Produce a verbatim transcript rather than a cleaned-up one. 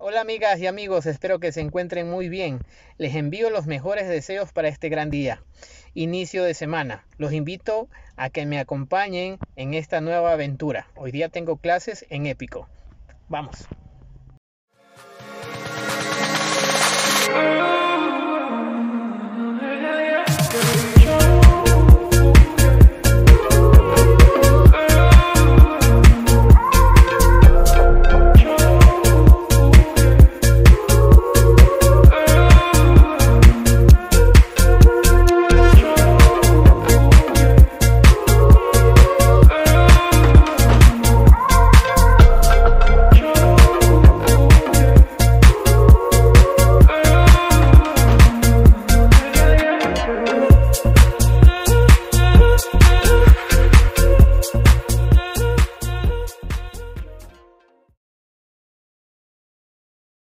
Hola amigas y amigos, espero que se encuentren muy bien. Les envío los mejores deseos para este gran día, inicio de semana. Los invito a que me acompañen en esta nueva aventura. Hoy día tengo clases en Épico. Vamos.